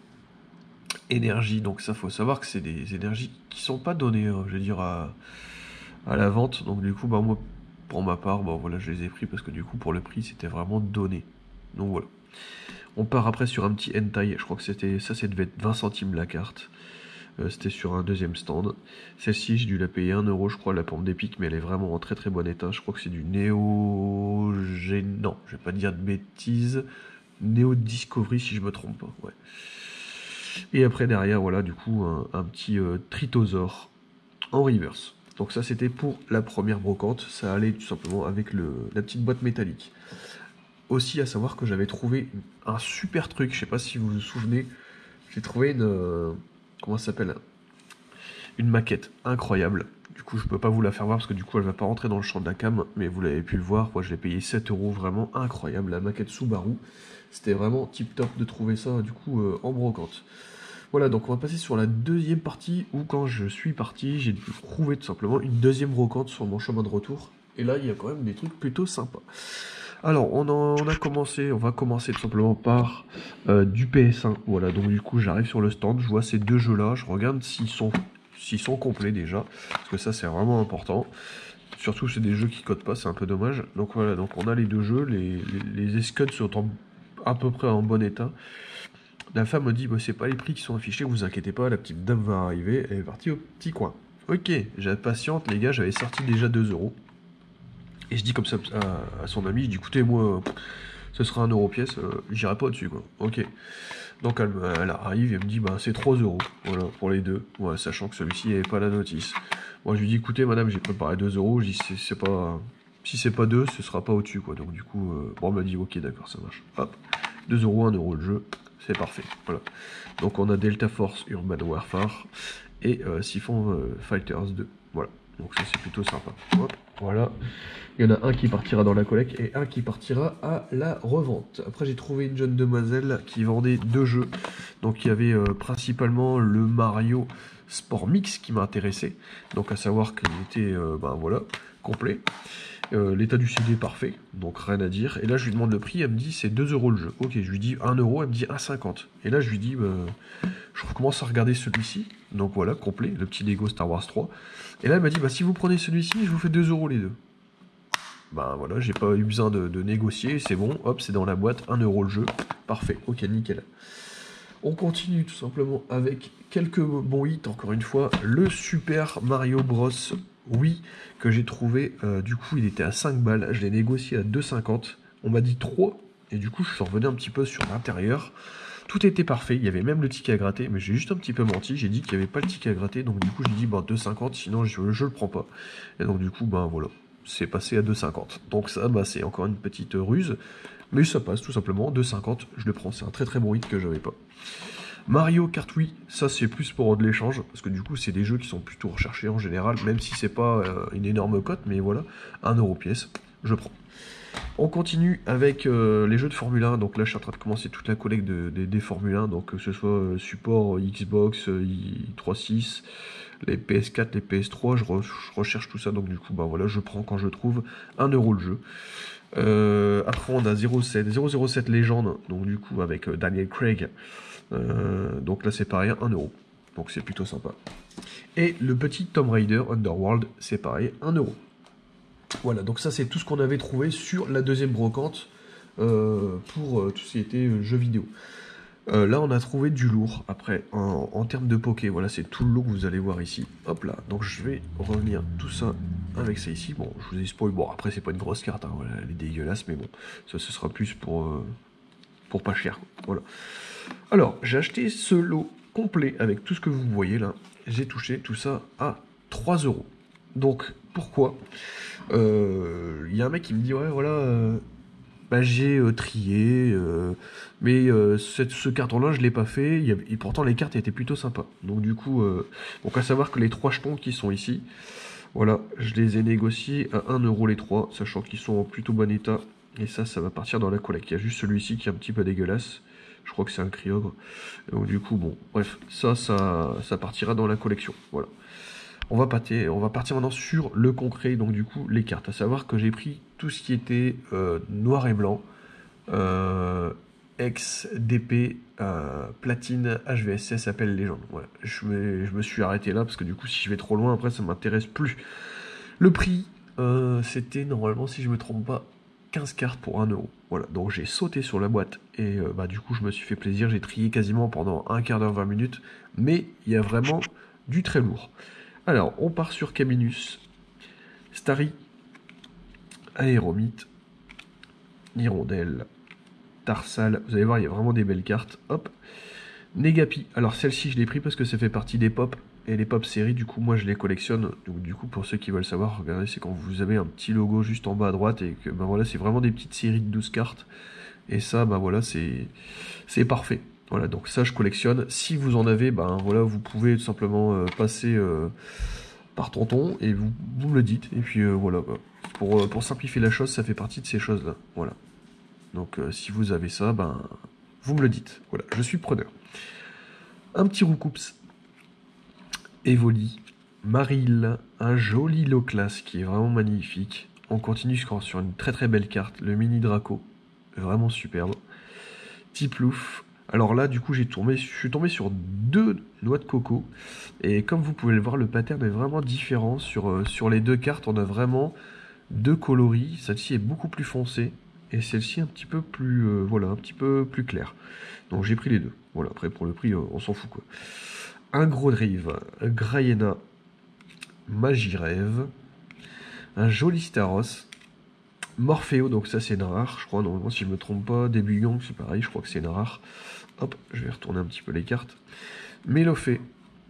énergie, donc ça faut savoir que c'est des énergies qui sont pas données, hein, je veux dire, à, à la vente, donc du coup bah moi... Pour ma part, bon, voilà, je les ai pris parce que du coup, pour le prix, c'était vraiment donné. Donc voilà. On part après sur un petit hentai. Je crois que c'était ça, ça devait être vingt centimes la carte. Euh, c'était sur un deuxième stand. Celle-ci, j'ai dû la payer un euro, je crois, la pompe d'épique, mais elle est vraiment en très très bon état. Je crois que c'est du Néo... Non, je vais pas dire de bêtises. Néo Discovery, si je me trompe pas. Ouais. Et après, derrière, voilà, du coup, un, un petit euh, Tritosaur en reverse. Donc ça c'était pour la première brocante, ça allait tout simplement avec le, la petite boîte métallique. Aussi à savoir que j'avais trouvé un super truc, je sais pas si vous vous souvenez, j'ai trouvé une... Euh, comment ça s'appelle? Une maquette incroyable. Du coup je peux pas vous la faire voir parce que du coup elle va pas rentrer dans le champ de la cam, mais vous l'avez pu le voir, moi je l'ai payé sept euros, vraiment incroyable, la maquette Subaru. C'était vraiment tip top de trouver ça du coup euh, en brocante. Voilà, donc on va passer sur la deuxième partie où quand je suis parti, j'ai dû trouver tout simplement une deuxième brocante sur mon chemin de retour. Et là, il y a quand même des trucs plutôt sympas. Alors, on, en, on a commencé, on va commencer tout simplement par euh, du P S un. Voilà, donc du coup, j'arrive sur le stand, je vois ces deux jeux-là, je regarde s'ils sont, s'ils sont complets déjà, parce que ça, c'est vraiment important. Surtout, c'est des jeux qui codent pas, c'est un peu dommage. Donc voilà, donc on a les deux jeux, les, les, les escuds sont en, à peu près en bon état. La femme me dit, bah, c'est pas les prix qui sont affichés, vous inquiétez pas, la petite dame va arriver, elle est partie au petit coin. Ok, j'ai patiente, les gars, j'avais sorti déjà deux euros. Et je dis comme ça à, à son ami, je dis, écoutez, moi, ce sera un euro pièce, euh, j'irai pas au-dessus, quoi. Ok. Donc elle, elle arrive et elle me dit, bah, c'est trois euros, voilà, pour les deux, voilà, sachant que celui-ci n'avait pas la notice. Moi, je lui dis, écoutez, madame, j'ai préparé deux euros, je dis, c'est pas... Si c'est pas deux, ce sera pas au-dessus, quoi. Donc du coup, euh, bon, elle m'a dit, ok, d'accord, ça marche. Hop, deux euros, un euro le jeu. C'est parfait, voilà. Donc on a Delta Force Urban Warfare et euh, Siphon euh, Fighters deux. Voilà, donc ça c'est plutôt sympa. Hop, voilà, il y en a un qui partira dans la collecte et un qui partira à la revente. Après j'ai trouvé une jeune demoiselle qui vendait deux jeux. Donc il y avait euh, principalement le Mario Sport Mix qui m'a intéressé. Donc à savoir qu'il était, euh, ben voilà, complet. Euh, L'état du C D parfait, donc rien à dire. Et là je lui demande le prix, elle me dit c'est deux euros le jeu. Ok, je lui dis un euro, elle me dit un cinquante. Et là je lui dis, bah, je commence à regarder celui-ci. Donc voilà, complet, le petit Lego Star Wars trois. Et là elle m'a dit, bah si vous prenez celui-ci, je vous fais deux euros les deux. Bah voilà, j'ai pas eu besoin de, de négocier, c'est bon, hop, c'est dans la boîte, un euro le jeu. Parfait, ok, nickel. On continue tout simplement avec quelques bons hits, encore une fois, le Super Mario Bros. Oui, que j'ai trouvé, euh, du coup il était à cinq balles, je l'ai négocié à deux cinquante, on m'a dit trois, et du coup je suis revenu un petit peu sur l'intérieur, tout était parfait, il y avait même le ticket à gratter, mais j'ai juste un petit peu menti, j'ai dit qu'il n'y avait pas le ticket à gratter, donc du coup j'ai dit bah, deux cinquante, sinon je, je le prends pas, et donc du coup ben voilà, c'est passé à deux cinquante, donc ça bah, c'est encore une petite ruse, mais ça passe tout simplement, deux cinquante, je le prends, c'est un très très bon hit que j'avais pas. Mario Kart Wii, ça c'est plus pour de l'échange, parce que du coup c'est des jeux qui sont plutôt recherchés en général, même si c'est pas euh, une énorme cote, mais voilà, un euro pièce, je prends. On continue avec euh, les jeux de Formule un. Donc là, je suis en train de commencer toute la collecte de, de, des Formule un. Donc que ce soit euh, support Xbox, euh, i trois six, les P S quatre, les P S trois. Je, re, je recherche tout ça. Donc du coup, bah voilà, je prends quand je trouve un euro le jeu. Euh, après, on a zéro sept, zéro zéro sept Légende. Donc du coup, avec euh, Daniel Craig. Euh, donc là, c'est pareil, un euro. Donc c'est plutôt sympa. Et le petit Tomb Raider Underworld, c'est pareil, un euro. Voilà, donc ça c'est tout ce qu'on avait trouvé sur la deuxième brocante euh, pour euh, tout ce qui était euh, jeux vidéo. Euh, là on a trouvé du lourd, après en, en termes de poké, voilà c'est tout le lot que vous allez voir ici. Hop là, donc je vais revenir tout ça avec ça ici. Bon, je vous ai spoil, bon après c'est pas une grosse carte, hein, voilà, elle est dégueulasse, mais bon, ça ce sera plus pour, euh, pour pas cher. Voilà. Alors, j'ai acheté ce lot complet avec tout ce que vous voyez là. J'ai touché tout ça à trois euros. Donc, pourquoi Il euh, y a un mec qui me dit, ouais, voilà, euh, bah, j'ai euh, trié, euh, mais euh, cette, ce carton-là, je ne l'ai pas fait, y a, et pourtant les cartes étaient plutôt sympas. Donc, du coup, euh, donc à savoir que les trois jetons qui sont ici, voilà, je les ai négociés à un euro les trois, sachant qu'ils sont en plutôt bon état. Et ça, ça va partir dans la collecte. Il y a juste celui-ci qui est un petit peu dégueulasse. Je crois que c'est un Kyogre. Donc du coup, bon, bref, ça, ça, ça partira dans la collection. Voilà. On va, partir, on va partir maintenant sur le concret, donc du coup, les cartes. À savoir que j'ai pris tout ce qui était euh, noir et blanc, euh, X, D P, euh, platine, H V S S, appelle légende. Voilà. Je, me, je me suis arrêté là, parce que du coup, si je vais trop loin, après, ça m'intéresse plus. Le prix, euh, c'était normalement, si je me trompe pas, quinze cartes pour un euro. Voilà, donc j'ai sauté sur la boîte et euh, bah, du coup je me suis fait plaisir, j'ai trié quasiment pendant un quart d'heure, vingt minutes, mais il y a vraiment du très lourd. Alors, on part sur Caminus, Starry, Aéromite, Hirondelle, Tarsal, vous allez voir, il y a vraiment des belles cartes, hop, Negapi, alors celle-ci je l'ai pris parce que ça fait partie des pop, et les pop séries, du coup, moi je les collectionne. Donc, du coup, pour ceux qui veulent savoir, regardez, c'est quand vous avez un petit logo juste en bas à droite et que, ben voilà, c'est vraiment des petites séries de douze cartes. Et ça, ben voilà, c'est c'est parfait. Voilà, donc ça, je collectionne. Si vous en avez, ben voilà, vous pouvez tout simplement euh, passer euh, par tonton et vous, vous me le dites. Et puis euh, voilà, ben, pour, euh, pour simplifier la chose, ça fait partie de ces choses-là. Voilà. Donc, euh, si vous avez ça, ben vous me le dites. Voilà, je suis preneur. Un petit Roucoups. Evoli, Maril, un joli lot classe qui est vraiment magnifique. On continue sur une très très belle carte, le mini Draco, vraiment superbe. Tiplouf. Alors là, du coup, j'ai tombé, je suis tombé sur deux noix de coco. Et comme vous pouvez le voir, le pattern est vraiment différent. Sur, euh, sur les deux cartes, on a vraiment deux coloris. Celle-ci est beaucoup plus foncée. Et celle-ci un petit peu plus, euh, voilà, un petit peu plus claire. Donc j'ai pris les deux. Voilà, après pour le prix, euh, on s'en fout quoi. Un gros drive, Grayena, Magirève, un joli Staros, Morpheo, donc ça c'est une rare, je crois, normalement si je me trompe pas, Début Young, c'est pareil, je crois que c'est une rare. Hop, je vais retourner un petit peu les cartes. Mélofée,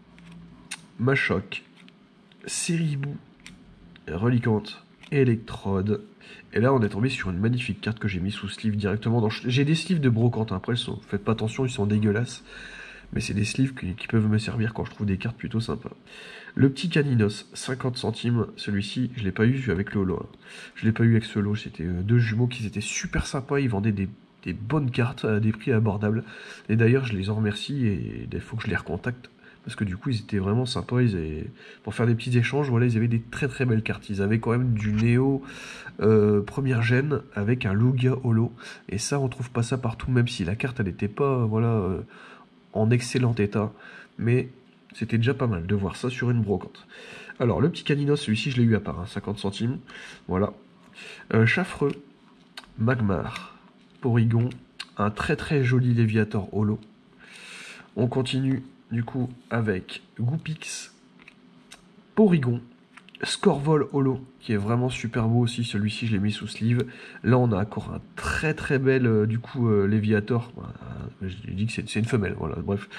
Machoc, Séribou, Relicante, Electrode. Et là on est tombé sur une magnifique carte que j'ai mis sous sleeve directement. Dans... J'ai des sleeves de brocante, après, sont... faites pas attention, ils sont dégueulasses. Mais c'est des sleeves qui, qui peuvent me servir quand je trouve des cartes plutôt sympas. Le petit Caninos, cinquante centimes. Celui-ci, je ne l'ai pas eu avec le lot. Hein. Je ne l'ai pas eu avec ce lot. C'était deux jumeaux qui étaient super sympas. Ils vendaient des, des bonnes cartes à des prix abordables. Et d'ailleurs, je les en remercie et il faut que je les recontacte. Parce que du coup, ils étaient vraiment sympas. Ils avaient, pour faire des petits échanges, voilà, ils avaient des très très belles cartes. Ils avaient quand même du Néo euh, première gêne avec un Lugia Holo. Et ça, on trouve pas ça partout, même si la carte, elle n'était pas... voilà. Euh, en excellent état, mais c'était déjà pas mal de voir ça sur une brocante. Alors, le petit Caninos, celui-ci, je l'ai eu à part, hein, cinquante centimes, voilà. Euh, Chaffreux, Magmar, Porygon, un très très joli Léviator holo. On continue, du coup, avec Goupix, Porygon, Scorvol holo, qui est vraiment super beau aussi, celui-ci je l'ai mis sous sleeve. Là on a encore un très très bel euh, du coup euh, Léviator, euh, je dis que c'est une femelle, voilà, bref.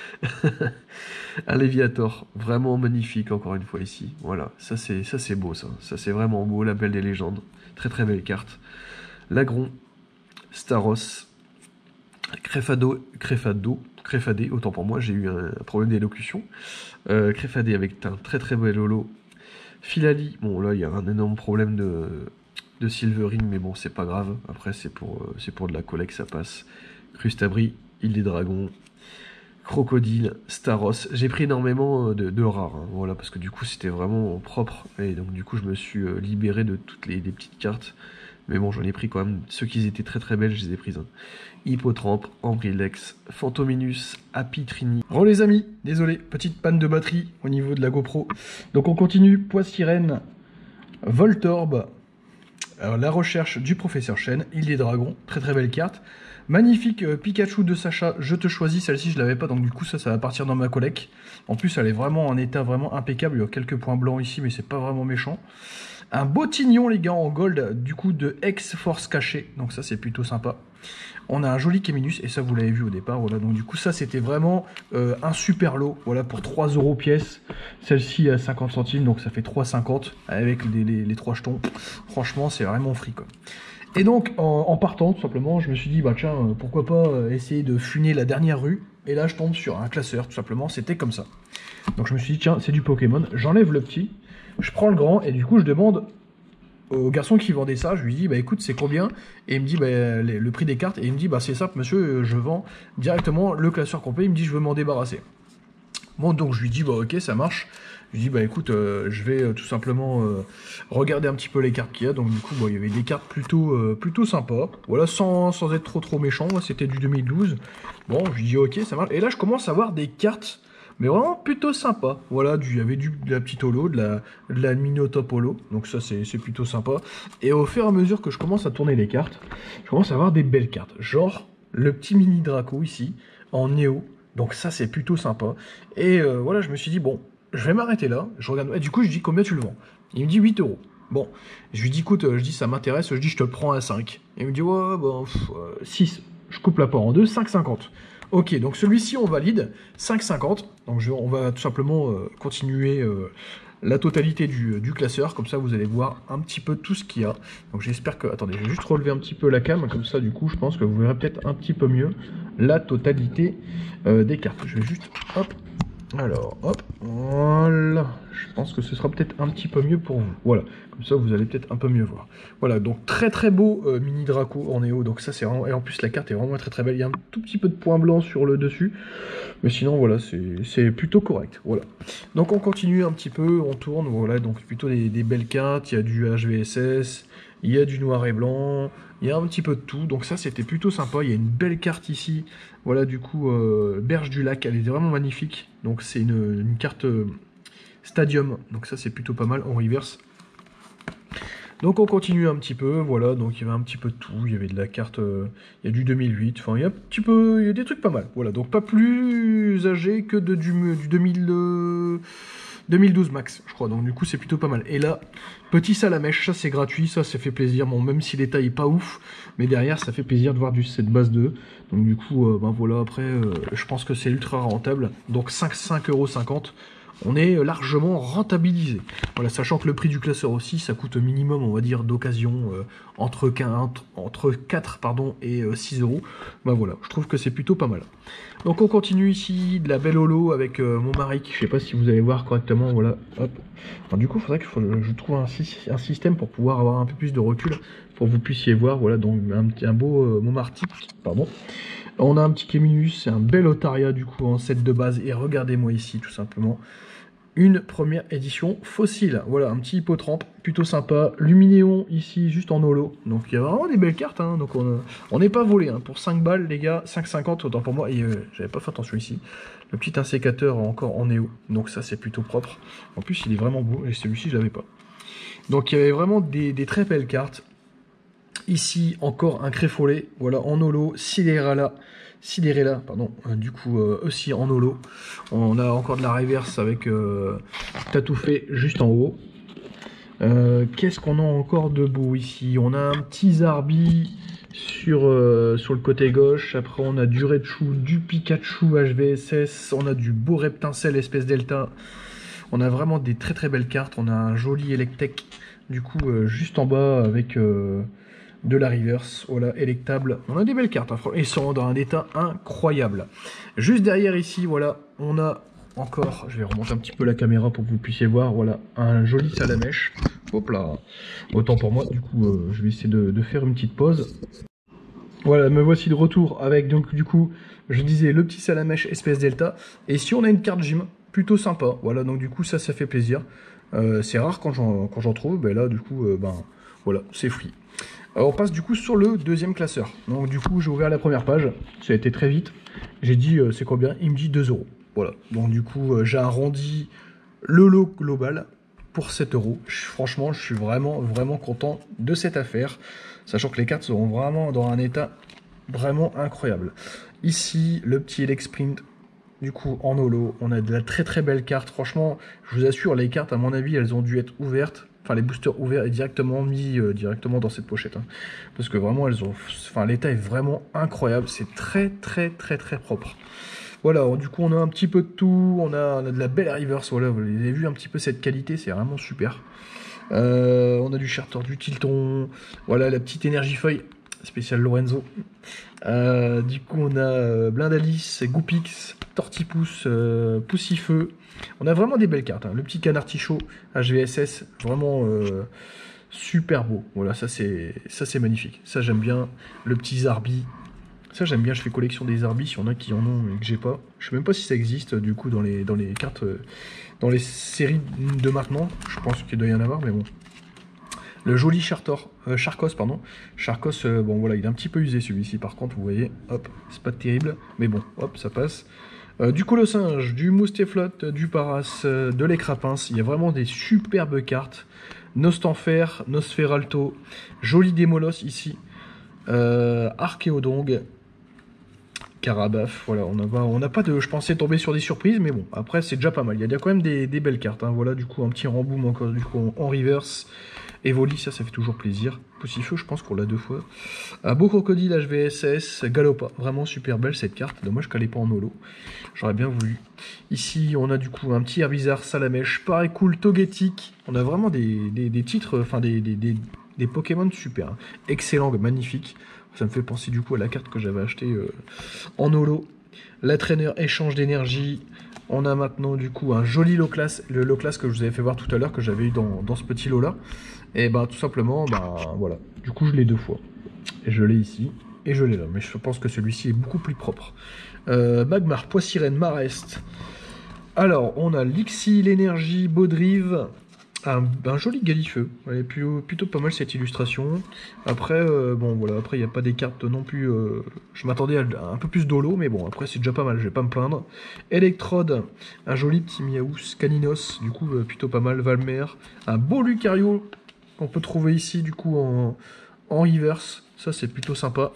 Un Léviator, vraiment magnifique encore une fois ici, voilà, ça c'est ça c'est beau ça, ça c'est vraiment beau, la belle des légendes, très très belle carte. Lagron, Staros, Crefado, Crefado, Crefadé, autant pour moi, j'ai eu un, un problème d'élocution. Euh, Crefadé avec un très très bel holo. Filali, bon là il y a un énorme problème de, de Silverine, mais bon, c'est pas grave. Après, c'est pour, euh, c'est pour de la collecte, ça passe. Crustabri, Île des Dragons, Crocodile, Staros. J'ai pris énormément de, de rares, hein, voilà, parce que du coup, c'était vraiment propre. Et donc, du coup, je me suis euh, libéré de toutes les des petites cartes. Mais bon, j'en ai pris quand même. Ceux qui étaient très très belles, je les ai prises. Hein. Hippotrampe, Ambrilex, Phantominus, Apitrini. Bon les amis, désolé, petite panne de batterie au niveau de la GoPro. Donc on continue, Poissirène, Voltorb, alors, la recherche du professeur Chen, Île des Dragons, très très belle carte. Magnifique euh, Pikachu de Sacha, je te choisis, celle-ci je l'avais pas, donc du coup ça, ça va partir dans ma collecte. En plus elle est vraiment en état vraiment impeccable, il y a quelques points blancs ici, mais c'est pas vraiment méchant. Un Botignon les gars en gold, du coup de X-Force caché, donc ça c'est plutôt sympa. On a un joli Kéminus, et ça vous l'avez vu au départ, voilà, donc du coup ça c'était vraiment euh, un super lot, voilà, pour trois euros pièce, celle-ci à cinquante centimes, donc ça fait trois cinquante, avec les, les, les trois jetons, franchement c'est vraiment free quoi. Et donc en, en partant tout simplement, je me suis dit, bah tiens, pourquoi pas essayer de funer la dernière rue, et là je tombe sur un classeur, tout simplement, c'était comme ça. Donc je me suis dit, tiens, c'est du Pokémon, j'enlève le petit, je prends le grand, et du coup je demande au garçon qui vendait ça, je lui dis, bah écoute, c'est combien? Et il me dit, bah, le, le prix des cartes, et il me dit, bah c'est simple monsieur, je vends directement le classeur complet, il me dit, je veux m'en débarrasser. Bon, donc je lui dis, bah ok, ça marche. Je lui dis, bah écoute, euh, je vais euh, tout simplement euh, regarder un petit peu les cartes qu'il y a. Donc du coup, bah, il y avait des cartes plutôt, euh, plutôt sympas, voilà, sans, sans être trop trop méchant, c'était du deux mille douze. Bon, je lui dis, ok, ça marche. Et là, je commence à voir des cartes, mais vraiment plutôt sympa. Voilà, du, il y avait du, de la petite holo, de la, de la mini-top holo, donc ça c'est plutôt sympa. Et au fur et à mesure que je commence à tourner les cartes, je commence à avoir des belles cartes. Genre le petit mini Draco ici, en néo, donc ça c'est plutôt sympa. Et euh, voilà, je me suis dit, bon, je vais m'arrêter là, je regarde, et du coup je dis, combien tu le vends? Il me dit huit euros. Bon, je lui dis, écoute, je dis, ça m'intéresse, je dis, je te le prends à cinq. Il me dit, ouais, bon, pff, euh, six. Je coupe la part en deux, cinq cinquante. Ok, donc celui-ci on valide, cinq cinquante. Donc je, on va tout simplement euh, continuer euh, la totalité du, du classeur, comme ça vous allez voir un petit peu tout ce qu'il y a. Donc j'espère que... Attendez, je vais juste relever un petit peu la cam, comme ça du coup je pense que vous verrez peut-être un petit peu mieux la totalité euh, des cartes. Je vais juste... Hop. Alors, hop, voilà, je pense que ce sera peut-être un petit peu mieux pour vous, voilà, comme ça vous allez peut-être un peu mieux voir. Voilà, donc très très beau euh, mini Draco en néo, donc ça c'est vraiment, et en plus la carte est vraiment très très belle, il y a un tout petit peu de points blancs sur le dessus, mais sinon voilà, c'est plutôt correct, voilà. Donc on continue un petit peu, on tourne, voilà, donc plutôt des, des belles cartes, il y a du H V S S, il y a du noir et blanc, il y a un petit peu de tout, donc ça c'était plutôt sympa. Il y a une belle carte ici, voilà, du coup, euh, Berge du Lac, elle est vraiment magnifique, donc c'est une, une carte euh, Stadium, donc ça c'est plutôt pas mal en reverse. Donc on continue un petit peu, voilà, donc il y avait un petit peu de tout, il y avait de la carte, euh, il y a du deux mille huit, enfin il y a un petit peu, il y a des trucs pas mal, voilà, donc pas plus âgé que de, du, du deux mille... Euh, deux mille douze max, je crois, donc du coup c'est plutôt pas mal. Et là, petit Salamèche, ça c'est gratuit, ça ça fait plaisir, bon même si l'état est pas ouf, mais derrière ça fait plaisir de voir du cette base deux, donc du coup, euh, ben voilà, après, euh, je pense que c'est ultra rentable, donc cinq euros cinquante, on est largement rentabilisé. Voilà, sachant que le prix du classeur aussi, ça coûte minimum, on va dire, d'occasion, euh, entre, entre quatre pardon, et euh, six euros, ben voilà, je trouve que c'est plutôt pas mal. Donc on continue ici, de la belle holo avec euh, mon Maric, je sais pas si vous allez voir correctement, voilà, hop. Alors, du coup, il faudrait que je trouve un, un système pour pouvoir avoir un peu plus de recul, pour que vous puissiez voir, voilà, donc un, un beau euh, Montmartic, pardon. On a un petit Kéminus, c'est un bel Otaria du coup en set de base, et regardez-moi ici tout simplement, une première édition fossile, voilà, un petit Hippotrampe, plutôt sympa, Luminéon ici juste en holo, donc il y a vraiment des belles cartes, hein. Donc on n'est pas volé, hein. Pour cinq balles les gars, cinq cinquante autant pour moi, et euh, j'avais pas fait attention ici, le petit insécateur encore en néo, donc ça c'est plutôt propre, en plus il est vraiment beau, et celui-ci je l'avais pas. Donc il y avait vraiment des, des très belles cartes. Ici, encore un Créfollet, voilà, en holo, Sidérala, Sidérella, pardon, euh, du coup, euh, aussi en holo. On a encore de la reverse avec euh, Tatoufé juste en haut. Euh, Qu'est-ce qu'on a encore de beau ici? On a un petit Zarbi sur, euh, sur le côté gauche. Après, on a du Raichu, du Pikachu H V S S. On a du beau Reptincelle espèce Delta. On a vraiment des très très belles cartes. On a un joli Electek, du coup, euh, juste en bas avec... Euh, de la reverse, voilà, électable. On a des belles cartes, hein, et sont dans un état incroyable. Juste derrière ici, voilà, on a encore, je vais remonter un petit peu la caméra pour que vous puissiez voir, voilà, un joli salamèche. Hop là, autant pour moi, du coup, euh, je vais essayer de, de faire une petite pause. Voilà, me voici de retour avec, donc, du coup, je disais, le petit salamèche espèce delta. Et si on a une carte gym, plutôt sympa, voilà, donc du coup, ça, ça fait plaisir. Euh, c'est rare quand j'en quand j'en trouve, ben là, du coup, euh, ben, voilà, c'est free. Alors, on passe du coup sur le deuxième classeur. Donc du coup, j'ai ouvert la première page, ça a été très vite. J'ai dit, euh, c'est combien? Il me dit deux euros. Voilà, donc du coup, euh, j'ai arrondi le lot global pour sept euros. Franchement, je suis vraiment, vraiment content de cette affaire. Sachant que les cartes seront vraiment dans un état vraiment incroyable. Ici, le petit Elec Sprint, du coup, en holo. On a de la très très belle carte. Franchement, je vous assure, les cartes, à mon avis, elles ont dû être ouvertes. Enfin, les boosters ouverts et directement mis euh, directement dans cette pochette. Hein. Parce que vraiment, elles ont... Enfin, l'état est vraiment incroyable. C'est très très très très propre. Voilà, alors, du coup, on a un petit peu de tout. On a, on a de la belle reverse. Voilà, vous avez vu un petit peu cette qualité. C'est vraiment super. Euh, on a du Charter, du Tilton. Voilà, la petite énergie feuille spéciale Lorenzo. Euh, du coup, on a euh, Blindalice, Goupix, Tortipousse, euh, Poussifeu. On a vraiment des belles cartes. Hein. Le petit Canard Tichot, H V S S, vraiment euh, super beau. Voilà, ça c'est ça c'est magnifique. Ça j'aime bien. Le petit Zarbi. Ça j'aime bien. Je fais collection des Zarbi. S'il y en a qui en ont et que j'ai pas. Je sais même pas si ça existe du coup dans les dans les cartes, euh, dans les séries de maintenant. Je pense qu'il doit y en avoir, mais bon. Le joli Chartor, euh, Charcos, pardon. Charcos, euh, bon voilà, il est un petit peu usé celui-ci. Par contre, vous voyez, hop, c'est pas terrible, mais bon, hop, ça passe. Euh, du Colossinge, du Moustéflotte, du Paras, euh, de l'Écrapince. Il y a vraiment des superbes cartes. Nostanfer, Nosferalto, joli Démolos ici. Euh, Archéodong, Carabaf, voilà, on n'a pas, on n'a pas de... Je pensais tomber sur des surprises, mais bon, après c'est déjà pas mal. Il y a déjà quand même des, des belles cartes. Hein. Voilà, du coup, un petit Ramboum encore, du coup, en, en reverse. Evoli, ça, ça fait toujours plaisir. Poussifeu, je pense qu'on l'a deux fois. Un beau crocodile H V S S, Galopa, vraiment super belle cette carte. Dommage qu'elle n'est pas en holo. J'aurais bien voulu. Ici, on a du coup un petit Herbizarre Salamèche, pareil cool, Togetic. On a vraiment des, des, des titres, enfin des, des, des, des Pokémon super. Hein. Excellent, magnifique. Ça me fait penser du coup à la carte que j'avais achetée euh, en holo. La traîneur échange d'énergie. On a maintenant du coup un joli lot class, le lot class que je vous avais fait voir tout à l'heure, que j'avais eu dans, dans ce petit lot là. Et ben tout simplement, ben voilà. Du coup je l'ai deux fois. Et je l'ai ici et je l'ai là. Mais je pense que celui-ci est beaucoup plus propre. Euh, Magmar, Poissirène, Marest. Alors on a Lixi, l'énergie, Baudrive. Un, un joli Galifeu, ouais, plutôt, plutôt pas mal cette illustration. Après, euh, bon voilà, après il n'y a pas des cartes non plus. Euh, je m'attendais à, à un peu plus d'holo, mais bon, après c'est déjà pas mal, je vais pas me plaindre. Electrode, un joli petit Miaous, Caninos, du coup euh, plutôt pas mal. Valmer, un beau Lucario qu'on peut trouver ici, du coup en, en reverse, ça c'est plutôt sympa.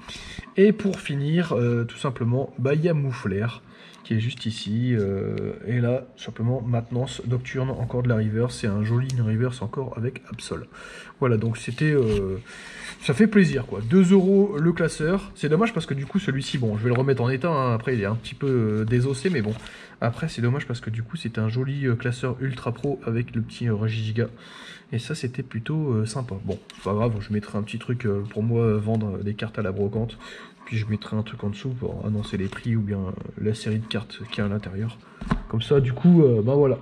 Et pour finir, euh, tout simplement, bah, il y a Mouflair qui est juste ici, euh, et là, simplement, maintenance nocturne, encore de la reverse, c'est un joli reverse encore avec Absol. Voilà, donc c'était, euh, ça fait plaisir, quoi. deux euros le classeur, c'est dommage parce que du coup, celui-ci, bon, je vais le remettre en état, hein, après il est un petit peu euh, désossé, mais bon, après c'est dommage parce que du coup, c'était un joli euh, classeur ultra pro avec le petit euh, Regigiga, et ça, c'était plutôt euh, sympa. Bon, c'est pas grave, je mettrai un petit truc euh, pour moi, euh, vendre des cartes à la brocante. Puis je mettrai un truc en dessous pour annoncer les prix ou bien la série de cartes qu'il y a à l'intérieur. Comme ça, du coup, euh, bah voilà.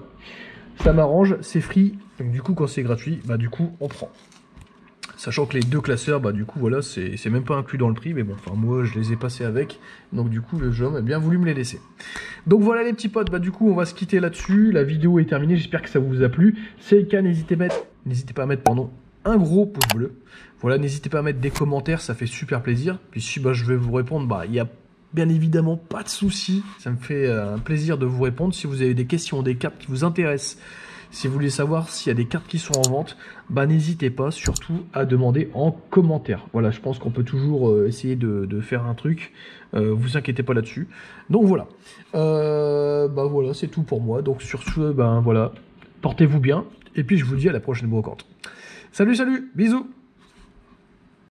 Ça m'arrange, c'est free. Donc du coup, quand c'est gratuit, bah du coup, on prend. Sachant que les deux classeurs, bah du coup, voilà, c'est même pas inclus dans le prix. Mais bon, enfin, moi, je les ai passés avec. Donc du coup, le jeu homme a bien voulu me les laisser. Donc voilà les petits potes, bah du coup, on va se quitter là-dessus. La vidéo est terminée, j'espère que ça vous a plu. Si c'est le cas, n'hésitez pas, n'hésitez pas à mettre, pardon, un gros pouce bleu. Voilà, n'hésitez pas à mettre des commentaires, ça fait super plaisir. Puis si bah, je vais vous répondre, bah il n'y a bien évidemment pas de souci. Ça me fait euh, un plaisir de vous répondre. Si vous avez des questions, des cartes qui vous intéressent, si vous voulez savoir s'il y a des cartes qui sont en vente, bah n'hésitez pas surtout à demander en commentaire. Voilà, je pense qu'on peut toujours euh, essayer de, de faire un truc. Euh, vous inquiétez pas là-dessus. Donc voilà. Euh, bah voilà, c'est tout pour moi. Donc sur ce, ben voilà, portez-vous bien. Et puis je vous dis à la prochaine brocante. Salut, salut, bisous.